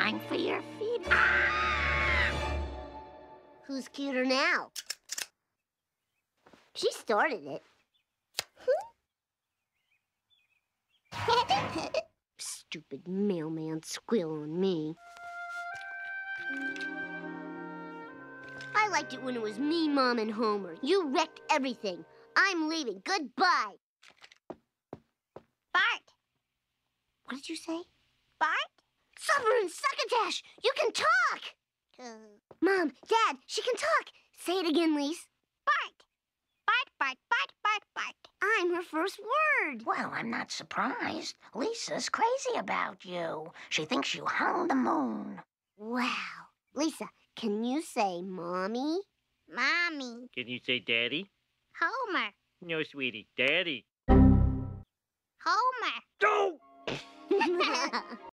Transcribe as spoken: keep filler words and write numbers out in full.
time for your feet. Ah! Who's cuter now? She started it. Stupid mailman squeal on me. I liked it when it was me, Mom, and Homer. You wrecked everything. I'm leaving. Goodbye. Bart! What did you say? Bart? Summer and Succotash! You can talk! Uh, Mom, Dad, she can talk. Say it again, Lise. Bart! Bart, Bart, Bart, Bart, Bart. I'm her first word. Well, I'm not surprised. Lisa's crazy about you. She thinks you hung the moon. Wow. Lisa, can you say Mommy? Mommy. Can you say Daddy? Homer. No, sweetie. Daddy. Homer. Go! Go!